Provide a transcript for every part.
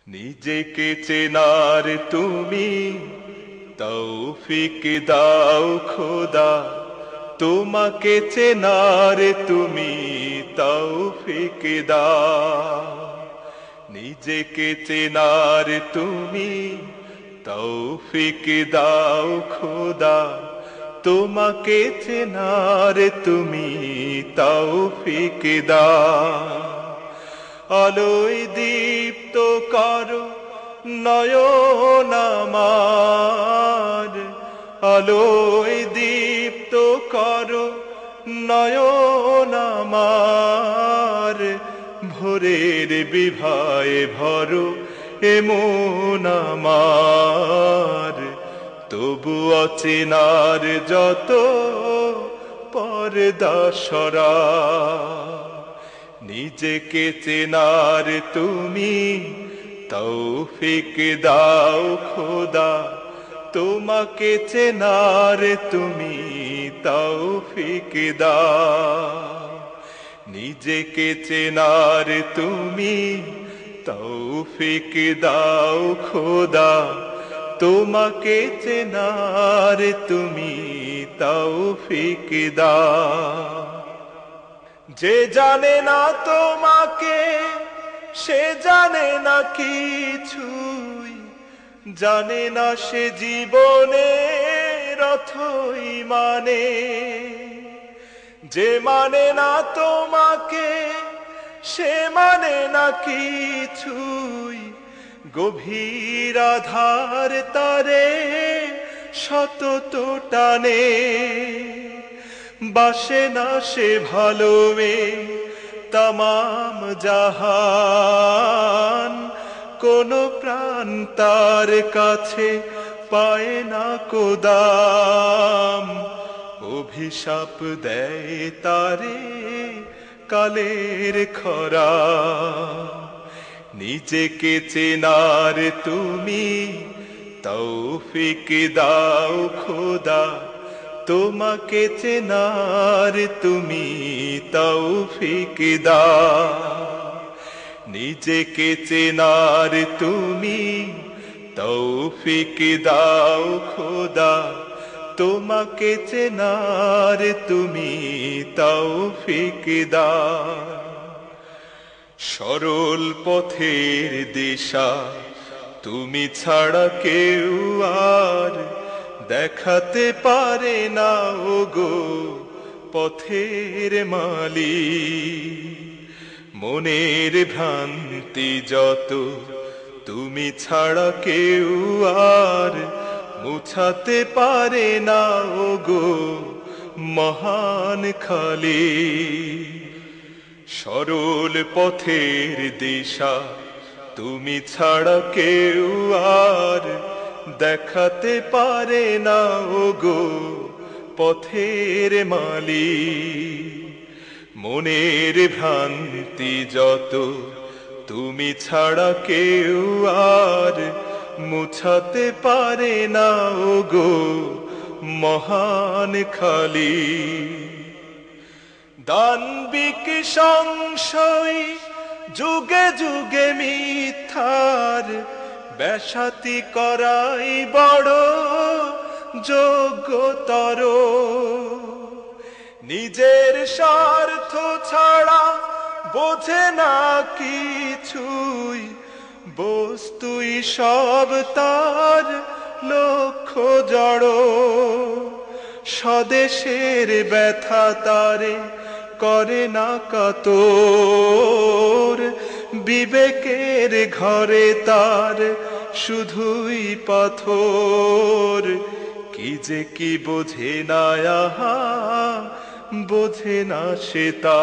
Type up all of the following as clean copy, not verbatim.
নিজেকে চেনার তুমি তৌফিক দাও খোদা, তোমাকে চেনার তুমি তৌফিক দাও। নিজেকে চেনার তুমি তৌফিক দাও খোদা, তোমাকে চেনার তুমি তৌফিক দাও। আলোয় দীপ্ত করো নয়ন আমার, আলোয় দীপ্ত করো নয়ন আমার। ভোরের বিভায় ভরো এমন আমার, তবু অচেনার যত পর্দা সরা। নিজেকে চেনার তুমি তৌফিক দাও খোদা, তোমাকে চেনার তুমি তৌফিক দাও। নিজেকে চেনার তুমি তৌফিক দাও খোদা, তোমাকে চেনার তুমি তৌফিক দাও। যে জানে না তোমাকে সে জানে না কিছুই, জানে না সে জীবনের অথই মানে। যে মানে না তোমাকে সে মানে না কিছুই, গভীর আধার তারে শত টানে। বাসে না সে ভালোবে তামাম জাহান, কোন প্রাণ তার কাছে পায় না কোদাম। অভিশাপ দেয় তারে কালের খরা। নিজেকে চেনার তুমি তৌফিক দাও খোদা, তোমাকে চেনার তুমি তৌফিক দাও। নিজেকে চেনার তুমি তৌফিক দাও খোদা, তোমাকে চেনার তুমি তৌফিক দাও। সরল পথের দিশা তুমি ছাড়া কেউ আর দেখাতে পারে না ওগো পথের মালিক। মনের ভ্রান্তি যত তুমি ছাড়া কেউ আর মুছাতে পারে না ওগো মহান খালিক। সরল পথের দিশা তুমি ছাড়া কেউ আর দেখাতে পারে না ওগো পথের মালিক। মনের ভ্রান্তি যত তুমি ছাড়া কেউ আর মুছাতে পারে না ওগো মহান খালিক। দানবিক সংশয় যুগে যুগে মিথ্যার বেশাতি করাই বড় যোগ্যতর। নিজের স্বার্থ ছাড়া বোঝে না কিছুই, বস্তুই সব তার লক্ষ্য জড়। স্বদেশের ব্যথা তারে করে না কাতর, বিবেকের ঘরে তার শুধুই পাথর। কি যে কি বোঝে না আহা, বোঝে না সে তা।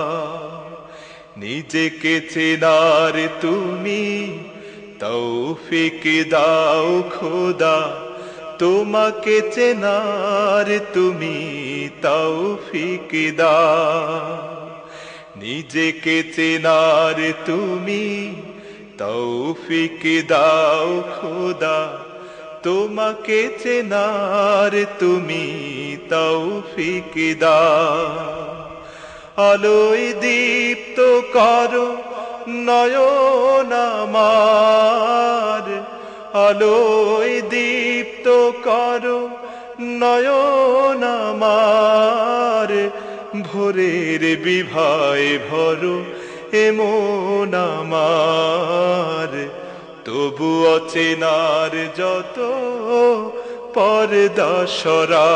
নিজেকে চেনার তুমি তৌফিক দাও খোদা, তোমাকে চেনার তুমি তৌফিক দাও। নিজেকে চেনার তুমি তৌফিক দাও খোদা, তোমাকে চেনার তুমি তৌফিক দাও। আলোয় দীপ্ত করো নয়ন আমার, আলোয় দীপ্ত করো নয়ন আমার, ভোরের বিভায় ভরো এমন আমার। তবু অচেনার যত পর্দা সরা,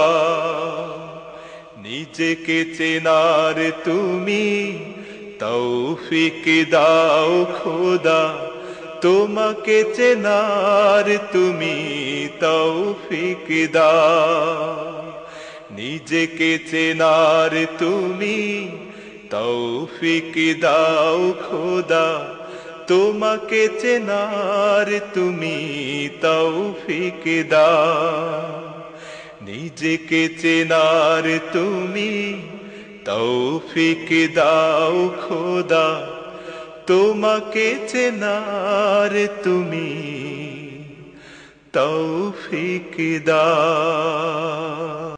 নিজেকে চেনার তুমি তৌফিক দাও খোদা, তোমাকে চেনার তুমি তৌফিক দাও। নিজেকে চেনার তুমি তৌফিক দাও খোদা, তোমাকে চেনার তুমি তৌফিক দাও। নিজেকে চেনার তুমি তৌফিক দাও খোদা, তোমাকে চেনার তুমি তৌফিক দাও।